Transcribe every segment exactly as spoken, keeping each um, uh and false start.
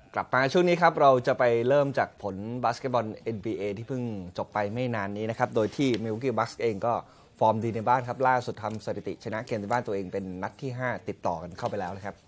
กลับมาช่วงนี้ครับเราจะไปเริ่มจากผลบาสเกตบอล เอ็น บี เอ ที่เพิ่งจบไปไม่นานนี้นะครับโดยที่ Milwaukee Bucks เองก็ฟอร์มดีในบ้านครับล่าสุดทำสถิติชนะเกมในบ้านตัวเองเป็นนัดที่ห้าติดต่อกันเข้าไปแล้วนะครับ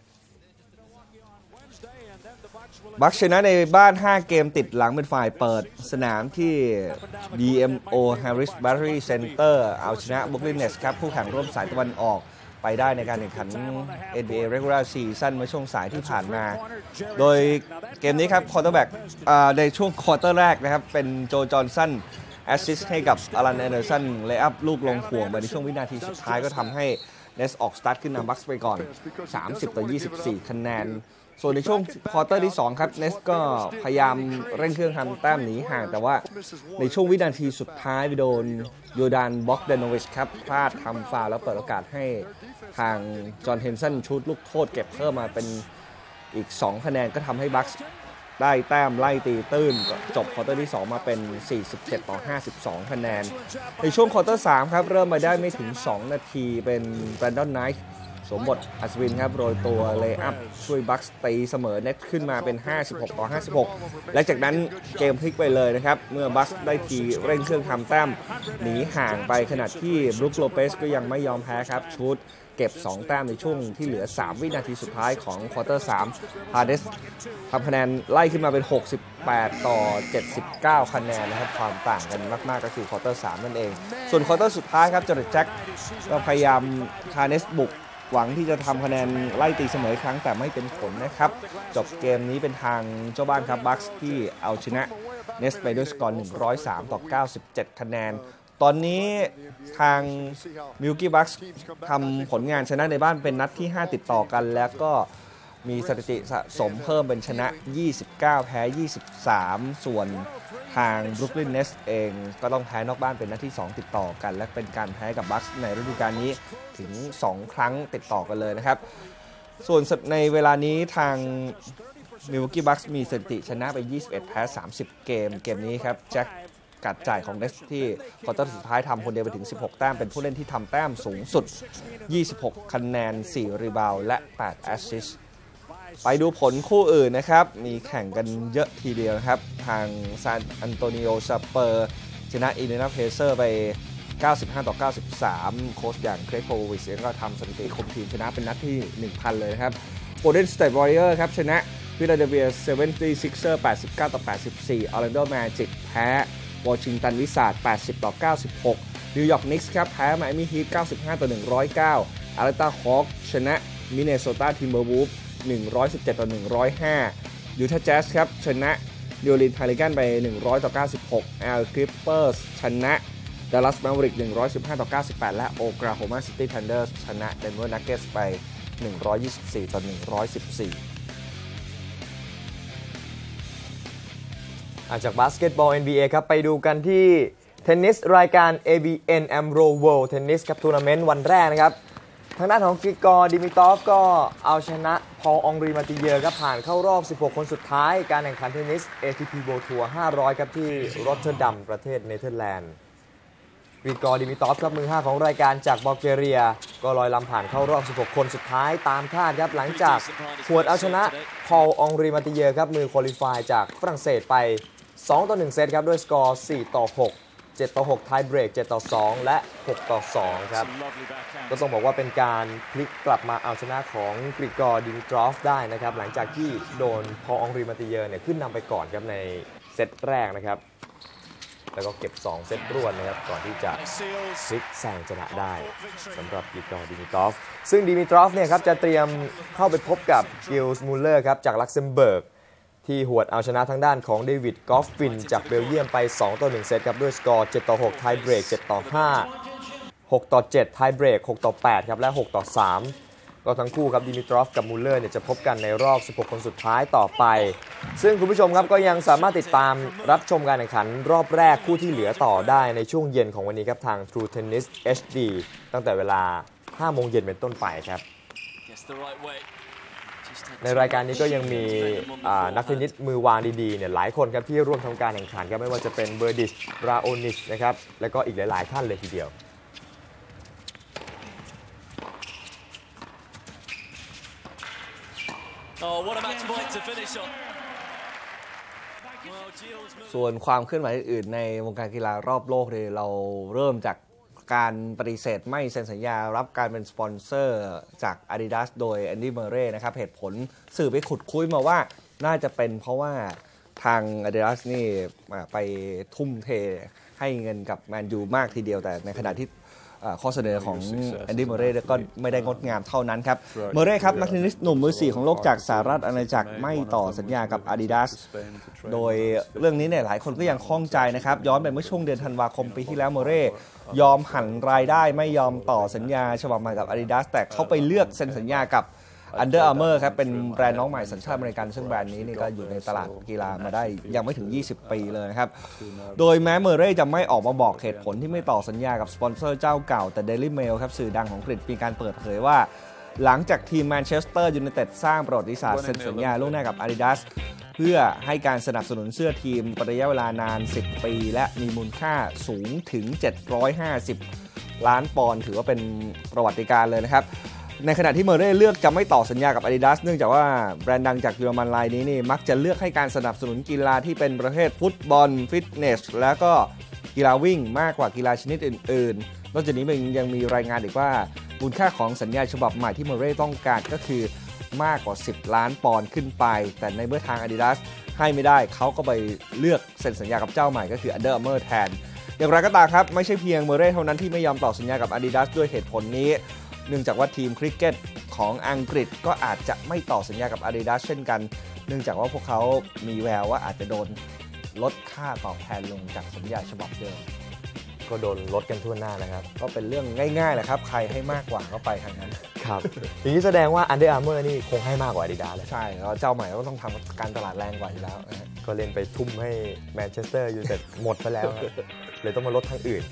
บัคชนะในบ้านห้าเกมติดหลังเป็นฝ่ายเปิดสนามที่ ดี เอ็ม โอ Harris Battery Center เอาชนะ Brooklyn Nets ครับคู่แข่งร่วมสายตะวันออกไปได้ในการแข่งขัน เอ็น บี เอ Regular Season เมื่อช่วงสายที่ผ่านมาโดยเกมนี้ครับควอเตอร์แบ็กในช่วงควอเตอร์แรกนะครับเป็นโจจอห์นสันแอสซิสต์ให้กับอลันแอนเดอร์สันเลย์อัพลูกลงห่วงไปในช่วงวินาทีสุดท้ายก็ทำให้เนสออกสตาร์ทขึ้นนำบัคส์ไปก่อนสามสิบต่อยี่สิบสี่คะแนนส่วนในช่วงควอเตอร์ที่สองครับเนสก็พยายามเร่งเครื่องทำแต้มหนีห่างแต่ว่าในช่วงวินาทีสุดท้ายไปโดนโยดานบ็อกเดโนวิชครับพลาดทำฟาวล์แล้วเปิดโอกาสให้ทางจอห์นเฮนสันชุดลูกโทษเก็บเพิ่มมาเป็นอีกสองคะแนนก็ทำให้บัคส์ได้แต้มไล่ตีตื้นจบควอเตอร์ที่สองมาเป็นสี่สิบเจ็ดต่อห้าสิบสองคะแนนในช่วงควอเตอร์สามครับเริ่มมาได้ไม่ถึงสองนาทีเป็นแบรนดอนไนท์สวมบทอัศวินครับโรยตัวเลย์อัพช่วยบัคส์ตีเสมอเน็ตขึ้นมาเป็นห้าสิบหกต่อห้าสิบหกและจากนั้นเกมพลิกไปเลยนะครับเมื่อบัคส์ได้ทีเร่งเครื่องทำแต้มหนีห่างไปขณะที่บรูคโลเปสก็ยังไม่ยอมแพ้ครับชุดเก็บสองแต้มในช่วงที่เหลือสามวินาทีสุดท้ายของควอเตอร์สามฮาร์เดสทำคะแนนไล่ขึ้นมาเป็นหกสิบแปดต่อเจ็ดสิบเก้าคะแนนนะครับความต่างกันมากๆก็คือควอเตอร์สามนั่นเองส่วนควอเตอร์สุดท้ายครับจอร์แจ็คก็พยายามฮาร์เดสบุกหวังที่จะทำคะแนนไล่ตีเสมอครั้งแต่ไม่เป็นผลนะครับจบเกมนี้เป็นทางเจ้าบ้านครับบัคส์ที่เอาชนะเนสไปด้วยสกอร์หนึ่งร้อยสามต่อเก้าสิบเจ็ดคะแนนตอนนี้ทาง Milwaukee Bucks ทำผลงานชนะในบ้านเป็นนัดที่ห้าติดต่อกันแล้วก็มีสถิติสะสมเพิ่มเป็นชนะยี่สิบเก้าแพ้ยี่สิบสามส่วนทาง Brooklyn Nets เองก็ต้องแพ้นอกบ้านเป็นนัดที่สองติดต่อกันและเป็นการแพ้กับ Bucks ในฤดูกาลนี้ถึงสองครั้งติดต่อกันเลยนะครับส่วนในเวลานี้ทาง Milwaukee Bucks มีสถิติชนะไปยี่สิบเอ็ดแพ้สามสิบเกมเกมนี้ครับแจ็คกัดจ่ายของเนสที่ควอเตอร์สุดท้ายทำคนเดียวไปถึงสิบหกแต้มเป็นผู้เล่นที่ทำแต้มสูงสุดยี่สิบหกคะแนนสี่รีบาวด์และแปดแอสซิสต์ไปดูผลคู่อื่นนะครับมีแข่งกันเยอะทีเดียวครับทางซานอันโตนิโอสเปอร์ชนะอินเดียนาเพเซอร์ไปเก้าสิบห้าต่อเก้าสิบสามโค้ชอย่างเครกโพวิชก็ทำสถิติคุมทีมชนะเป็นนัดที่ หนึ่งพัน เลยนะครับโกลเด้นสเตทวอริเออร์ครับชนะฟิลาเดลเฟียเซเวนตี้ซิกเซอร์แปดสิบเก้าต่อแปดสิบสี่ออร์แลนโดแมจิกแพ้วอชิงตันวิสาดแปดสิบต่อเก้าสิบหกนิวยอร์กนิกส์ครับแพ้ไมอามี่ฮีทเก้าสิบห้าต่อหนึ่งร้อยเก้าอาร์แลนตาฮอคชนะมินเนโซตาทิมเบอร์วูฟหนึ่งร้อยสิบเจ็ดต่อหนึ่งร้อยห้ายูทาห์แจ๊สครับชนะนิวออร์ลีนส์พาลิกันไปหนึ่งร้อยต่อเก้าสิบหกแอลคลิปเปอร์สชนะดัลลัสแมเวอริกหนึ่งร้อยสิบห้าต่อเก้าสิบแปดและโอกลาโฮมาซิตี้ทันเดอร์สชนะเดนเวอร์นักเก็ตส์ไปหนึ่งร้อยยี่สิบสี่ต่อหนึ่งร้อยสิบสี่จากบาสเกตบอล เอ็น บี เอ ครับไปดูกันที่เทนนิสรายการ เอ บี เอ็น Amro World Tennis ครับทัวร์นาเมนต์วันแรกนะครับทางด้านของกริกอร์ดิมิตรอฟก็เอาชนะพอลองรีมาติเยอร์ครับผ่านเข้ารอบสิบหกคนสุดท้ายการแข่งขันเทนนิส เอ ที พี World Tour ห้าร้อยครับที่รอตเทอร์ดัมประเทศเนเธอร์แลนด์กริกอร์ดิมิตรอฟครับมือห้าของรายการจากบัลแกเรียก็ลอยลำผ่านเข้ารอบสิบหกคนสุดท้ายตามคาดครับหลังจากหวดเอาชนะพอลองรีมาติเยอร์ครับมือควอลิฟายจากฝรั่งเศสไปสองต่อหนึ่งเซตครับด้วยสกอร์สี่ต่อหก เจ็ดต่อหกไทเบรกเจ็ดต่อสองและหกต่อสองครับก็ต้องบอกว่าเป็นการพลิกกลับมาเอาชนะของกริกอร์ดิมิตรอฟได้นะครับหลังจากที่โดนพอลองรีมาติเยอร์เนี่ยขึ้นนำไปก่อนครับในเซตแรกนะครับแล้วก็เก็บสองเซตรวดนะครับก่อนที่จะพลิกแซงชนะได้สำหรับกริกอร์ดิมิตรอฟซึ่งดิมิตรอฟเนี่ยครับจะเตรียมเข้าไปพบกับกิลส์มูลเลอร์ครับจากลักเซมเบิร์กที่หวดเอาชนะทางด้านของเดวิดกอฟฟินจากเบลเยียมไปสองต่อหนึ่งเซตครับด้วยสกอร์เจ็ดต่อหกไทเบรกเจ็ดต่อห้า หกต่อเจ็ดไทเบรกหกต่อแปดครับและหกต่อสามก็ทั้งคู่ครับดิมิตรอฟกับมูลเลอร์เนี่ยจะพบกันในรอบสิบหกคนสุดท้ายต่อไปซึ่งคุณผู้ชมครับก็ยังสามารถติดตามรับชมการแข่งขันรอบแรกคู่ที่เหลือต่อได้ในช่วงเย็นของวันนี้ครับทาง True Tennis เอช ดี ตั้งแต่เวลา ห้าโมงเย็นเป็นต้นไปครับในรายการนี้ก็ยังมีนักเทนนิสมือวางดีๆเนี่ยหลายคนครับที่ร่วมทำการแข่งขันครับไม่ว่าจะเป็นเบอร์ดิชราโอนิชนะครับแล้วก็อีกหลายๆท่านเลยทีเดียวส่วนความเคลื่อนไหวอื่นๆในวงการกีฬารอบโลกเนี่ยเราเริ่มจากการปฏิเสธไม่เซ็นสัญญารับการเป็นสปอนเซอร์จาก Adidas โดยแอนดี้เมอร์เรย์นะครับเหตุผลสื่อไปขุดคุยมาว่าน่าจะเป็นเพราะว่าทาง Adidas นี่ไปทุ่มเทให้เงินกับแมนยูมากทีเดียวแต่ในขณะที่ข้อเสนอของแอนดี้เมอร์เรย์ก็ไม่ได้งดงามเท่านั้นครับเมอร์เรย์ครับนักเทนนิสหนุ่มมือสี่ของโลกจากสหรัฐอาณาจักรไม่ต่อสัญญากับ Adidas โดยเรื่องนี้เนี่ยหลายคนก็ยังข้องใจนะครับย้อนไปเมื่อช่วงเดือนธันวาคมปีที่แล้วเมอร์เรย์ยอมหันรายได้ไม่ยอมต่อสัญญาฉบับใหม่กับ Adidas แต่เขาไปเลือกเซ็นสัญญากับ Under Armour ครับเป็นแบรนด์น้องใหม่สัญชาติอเมริกันซึ่งแบรนด์นี้นี่ก็อยู่ในตลาดกีฬามาได้ยังไม่ถึงยี่สิบปีเลยนะครับโดยแม้เมอร์เรย์จะไม่ออกมาบอกเหตุผลที่ไม่ต่อสัญญากับสปอนเซอร์เจ้าเก่าแต่ Daily Mail ครับสื่อดังของอังกฤษมีการเปิดเผยว่าหลังจากทีมแมนเชสเตอร์ยูไนเต็ดสร้างประวัติศาสตร์เซ็นสัญญาล่วงหน้ากับ Adidas เพื่อให้การสนับสนุนเสื้อทีมระยะเวลานานสิบปีและมีมูลค่าสูงถึงเจ็ดร้อยห้าสิบล้านปอนด์ถือว่าเป็นประวัติการณ์เลยนะครับในขณะที่เมอร์เรย์เลือกจะไม่ต่อสัญญากับ Adidas เนื่องจากว่าแบรนด์ดังจากเยอรมันรายนี้นี่มักจะเลือกให้การสนับสนุนกีฬาที่เป็นประเภทฟุตบอลฟิตเนสแล้วก็กีฬาวิ่งมากกว่ากีฬาชนิดอื่นๆนอกจากนี้มันยังมีรายงานอีกว่ามูลค่าของสัญญาฉบับใหม่ที่เมอร์เรย์ต้องการก็คือมากกว่าสิบล้านปอนด์ขึ้นไปแต่ในเมื่อทาง Adidas ให้ไม่ได้เขาก็ไปเลือกเซ็นสัญญากับเจ้าใหม่ก็คือ Under Armour แทนอย่างไรก็ตามครับไม่ใช่เพียงเมอร์เรย์เท่านั้นที่ไม่ยอมต่อสัญญากับ Adidas ด้วยเหตุผลนี้เนื่องจากว่าทีมคริกเก็ตของอังกฤษก็อาจจะไม่ต่อสัญญากับ Adidas เช่นกันเนื่องจากว่าพวกเขามีแววว่าอาจจะโดนลดค่าตอบแทนลงจากสัญญาฉบับเดิมก็โดนลดกันทั่วหน้านะครับก็เป็นเรื่องง่ายๆแหละครับใครให้มากกว่าก็ไปทางนั้นครับอย่างนี้แสดงว่า Under Armour นี่คงให้มากกว่า Adidas เลยใช่แล้วเจ้าใหม่ก็ต้องทำการตลาดแรงกว่าอยู่แล้วก็เล่นไปทุ่มให้แมนเชสเตอร์ยูไนเต็ดหมดไปแล้วเลยต้องมาลดทางอื่น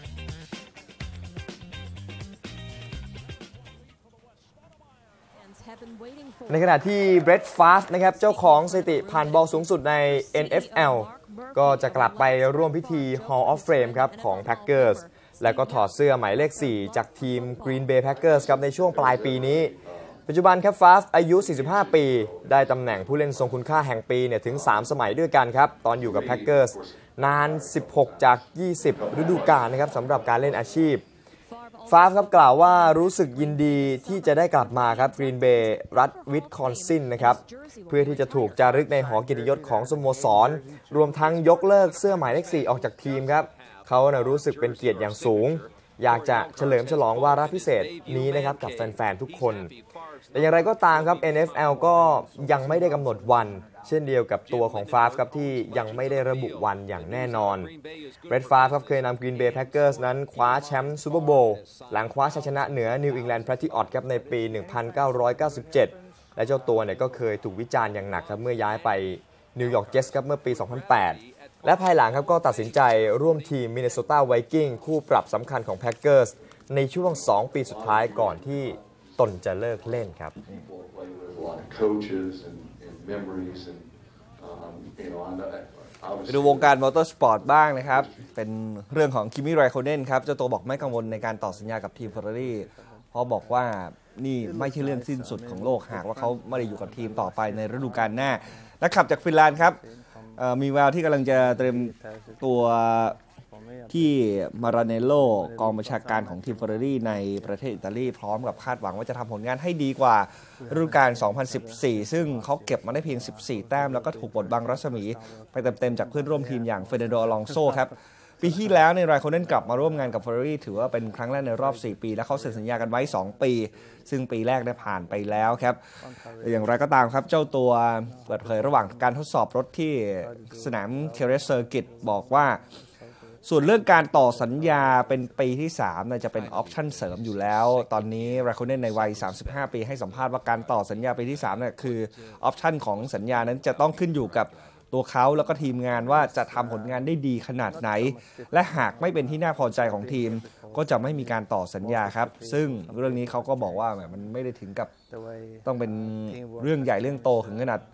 ในขณะที่เบรดฟาสนะครับเจ้าของสถิติผ่านบอลสูงสุดใน เอ็น เอฟ แอล ก็จะกลับไปร่วมพิธี Hall of Fame ครับของ Packers แล้วก็ถอดเสื้อหมายเลขสี่จากทีม Green Bay Packers ครับในช่วงปลายปีนี้ปัจจุบันครับฟาสอายุสี่สิบห้าปีได้ตำแหน่งผู้เล่นทรงคุณค่าแห่งปีเนี่ยถึงสามสมัยด้วยกันครับตอนอยู่กับ Packers นานสิบหกจากยี่สิบฤดูกาลนะครับสำหรับการเล่นอาชีพฟาฟครับกล่าวว่ารู้สึกยินดีที่จะได้กลับมาครับกรีนเบย์รัฐวิสคอนซินนะครับเพื่อที่จะถูกจารึกในหอเกียรติยศของสโมสรรวมทั้งยกเลิกเสื้อหมายเลขสี่ออกจากทีมครับเขานะรู้สึกเป็นเกียรติอย่างสูงอยากจะเฉลิมฉลองวาระพิเศษนี้นะครับกับแฟนๆทุกคนแต่อย่างไรก็ตามครับ เอ็น เอฟ แอล ก็ยังไม่ได้กำหนดวันเช่นเดียวกับตัวของฟาฟครับที่ยังไม่ได้ระบุวันอย่างแน่นอนเบรดฟาฟครับเคยนำ Green Bay Packers นั้นคว้าแชมป์ซูเปอร์โบว์หลังคว้าชัยชนะเหนือ New England Patriots ครับในปี หนึ่งพันเก้าร้อยเก้าสิบเจ็ด และเจ้าตัวเนี่ยก็เคยถูกวิจารณ์อย่างหนักครับเมื่อย้ายไปนิวยอร์กเจ็ตส์ครับเมื่อปี สองพันแปด และภายหลังครับก็ตัดสินใจร่วมทีม Minnesota Vikings คู่ปรับสำคัญของ Packers ในช่วงสองปีสุดท้ายก่อนที่ตนจะเลิกเล่นครับไปดูวงการมอเตอร์สปอร์ตบ้างนะครับเป็นเรื่องของคิมมี่ไรโคเนนครับเจ้าตัวบอกไม่กังวลในการต่อสัญญากับทีมเฟอร์รารี่เพราะบอกว่านี่ไม่ใช่เรื่องสิ้นสุดของโลกหากว่าเขาไม่ได้อยู่กับทีมต่อไปในฤดูกาลหน้านักขับจากฟินแลนด์ครับมีแววที่กำลังจะเตรียมตัวที่มาราเนโลกองบัญชาการของทีมเฟอร์รารี่ในประเทศอิตาลีพร้อมกับคาดหวังว่าจะทำผลงานให้ดีกว่าฤดูกาล สองพันสิบสี่ ซึ่งเขาเก็บมาได้เพียงสิบสี่แต้มแล้วก็ถูกบดบังรัศมีไปเต็มๆจากเพื่อนร่วมทีมอย่างเฟอร์นันโด อลองโซครับปีที่แล้วในไรโคเนนกลับมาร่วมงานกับเฟอร์รารี่ถือว่าเป็นครั้งแรกในรอบสี่ปีและเขาเซ็นสัญญากันไว้สองปีซึ่งปีแรกได้ผ่านไปแล้วครับอย่างไรก็ตามครับเจ้าตัวเปิดเผยระหว่างการทดสอบรถที่สนามเคเรสเซอร์กิตบอกว่าส่วนเรื่องการต่อสัญญาเป็นปีที่สามน่าจะเป็นออปชั่นเสริมอยู่แล้วตอนนี้ไรโคเนนในวัยสามสิบห้าปีให้สัมภาษณ์ว่าการต่อสัญญาปีที่สามเนี่ยคือออปชั่นของสัญญานั้นจะต้องขึ้นอยู่กับตัวเขาแล้วก็ทีมงานว่าจะทำผลงานได้ดีขนาดไหนและหากไม่เป็นที่น่าพอใจของทีมก็จะไม่มีการต่อสัญญาครับซึ่งเรื่องนี้เขาก็บอกว่ามันไม่ได้ถึงกับต้องเป็นเรื่องใหญ่เรื่องโตถึงขนาด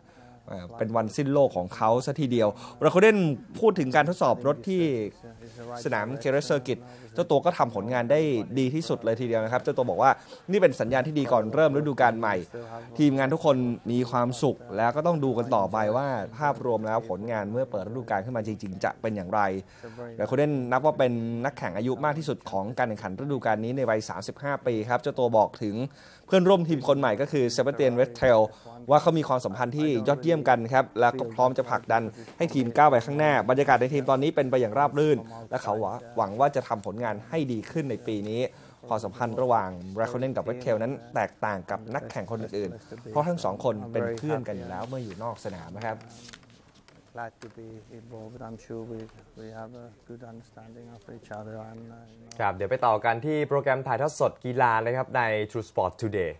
เป็นวันสิ้นโลกของเขาซะทีเดียวเราเขาเล่นพูดถึงการทดสอบรถที่สนามเคเรสเซอร์กิตเจ้าตัวก็ทำผลงานได้ดีที่สุดเลยทีเดียวนะครับเจ้าตัวบอกว่านี่เป็นสัญญาณที่ดีก่อนเริ่มฤดูกาลใหม่ทีมงานทุกคนมีความสุขแล้วก็ต้องดูกันต่อไปว่าภาพรวมแล้วผลงานเมื่อเปิดฤดูกาลขึ้นมาจริงๆจะเป็นอย่างไรแต่เขาเล่นนับว่าเป็นนักแข่งอายุมากที่สุดของการแข่งขันฤดูกาลนี้ในวัยสามสิบห้าปีครับเจ้าตัวบอกถึงเพื่อนร่วมทีมคนใหม่ก็คือเซบาสเตียน เวสเทลว่าเขามีความสัมพันธ์ที่ยอดเยี่ยมกันครับแล้วก็พร้อมจะผลักดันให้ทีมก้าวไปข้างหน้าบรรยากาศในทีมตอนนี้เป็นไปอย่างราบรื่นและเขาหวังว่าจะทำผลงานให้ดีขึ้นในปีนี้ความสัมพันธ์ระหว่างแรคโคเนนกับเวสเทลนั้นแตกต่างกับนักแข่งคนอื่นๆเพราะทั้งสองคนเป็นเพื่อนกันอยู่แล้วเมื่ออยู่นอกสนามนะครับ Glad to be involved. I'm sure we we have a good understanding of each other. And, uh, ครับเดี๋ยวไปต่อกันที่โปรแกรมถ่ายทอดสดกีฬาเลยครับใน True Sport Today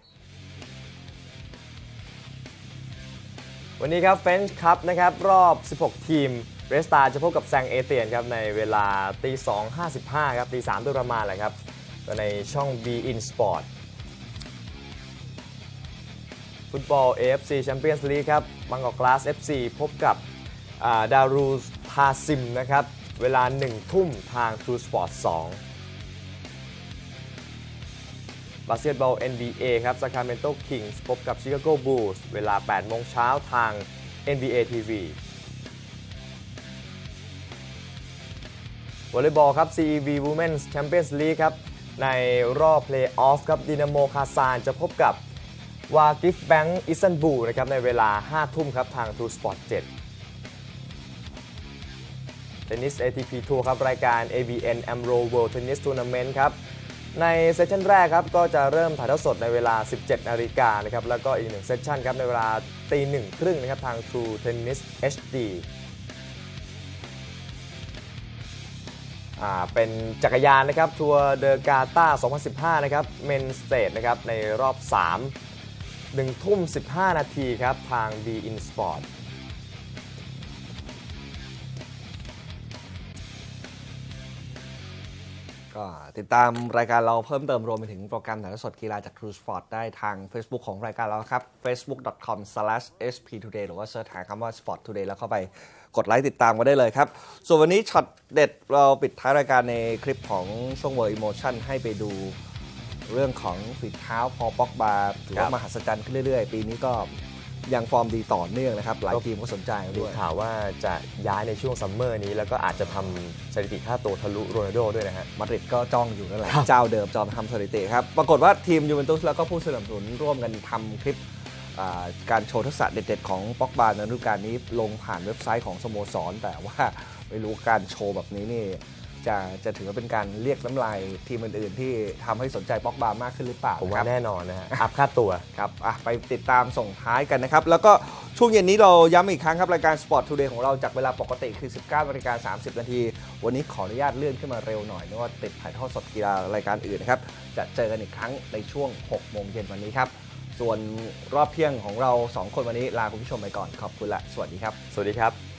วันนี้ครับเฟนช์คัพนะครับรอบสิบหกทีมเรสตาจะพบกับแซงเอเตียนครับในเวลาตีสองห้าสิบห้าครับตีสามโดยประมาณแหละครับในช่อง Be In Sport ฟุตบอล เอ เอฟ ซี Champions League ครับบางกอกกลาส เอฟ ซี พบกับดารูสทาซิมนะครับเวลาหนึ่งทุ่มทาง True Sport สองบาสเกตบอล เอ็น บี เอ ครับ Sacramento Kings พบกับ Chicago Bulls เวลาแปดโมงเช้าทาง เอ็น บี เอ ที วี วอลเลย์บอลครับ ซี อี วี Women's Champions League ครับในรอบ Play-off ครับดินาโมคาซานจะพบกับวากิฟแบงก์อิสตันบูลนะครับในเวลาห้าทุ่มครับทาง True Sport เจ็ดเทนนิส เอ ที พี Tour ครับรายการ เอ บี เอ็น Amro World Tennis Tournament ครับในเซสชั่นแรกครับก็จะเริ่มถ่ายทอดสดในเวลา สิบเจ็ดนาฬิกานะครับแล้วก็อีกหนึ่งเซสชั่นครับในเวลาตีหนึ่งครึ่งนะครับทาง True Tennis เอช ดี อ่าเป็นจักรยานนะครับทัวร์เดอกาตาสองพันสิบห้านะครับเมนสเตทนะครับในรอบสาม หนึ่งทุ่มสิบห้านาทีครับทาง Be In Sport ก็ติดตามรายการเราเพิ่มเติมรวมไปถึงโปรแกรมถ่ายทอดสดกีฬาจาก True Sport ได้ทาง Facebook ของรายการเราครับ เฟซบุ๊ก ดอท คอม สแลช เอส พี ทูเดย์ หรือว่าเสิร์ชหาคำว่า Sport Today แล้วเข้าไปกดไลค์ติดตามกันได้เลยครับส่วนวันนี้ช็อตเด็ดเราปิดท้ายรายการในคลิปของช่วง World Emotion ให้ไปดูเรื่องของฝีเท้าพอป็อกบาถือว่ามหัศจรรย์ขึ้นเรื่อยๆปีนี้ก็ยังฟอร์มดีต่อเนื่องนะครับหลายทีมก็สนใจด้วยข่าวว่าจะย้ายในช่วงซัมเมอร์นี้แล้วก็อาจจะทำสถิติค่าตัวทะลุโรนัลโดด้วยนะฮะมาดริดก็จ้องอยู่นั่นแหละเจ้าเดิมจอมทำสถิติครับปรากฏว่าทีมยูเวนตุสแล้วก็ผู้สนับสนุนร่วมกันทำคลิปการโชว์ทักษะเด็ดๆของป็อกบาในฤดูกาลนี้ลงผ่านเว็บไซต์ของสโมสรแต่ว่าไม่รู้การโชว์แบบนี้นี่จะจะถือว่าเป็นการเรียกน้ำลายทีมอื่นๆที่ทำให้สนใจป็อกบามากขึ้นหรือเปล่าผมว่าแน่นอนนะฮะอัพค่าตัวครับไปติดตามส่งท้ายกันนะครับแล้วก็ช่วงเย็นนี้เราย้ำอีกครั้งครับรายการ Sport Today ของเราจากเวลาปกติคือ สิบเก้านาฬิกาสามสิบนาทีวันนี้ขออนุญาตเลื่อนขึ้นมาเร็วหน่อยเพราะว่าติดถ่ายทอดสดกีฬารายการอื่นนะครับจะเจอกันอีกครั้งในช่วงหกโมงเย็นวันนี้ครับส่วนรอบเที่ยงของเราสองคนวันนี้ลาคุณผู้ชมไปก่อนขอบคุณและสวัสดีครับสวัสดีครับ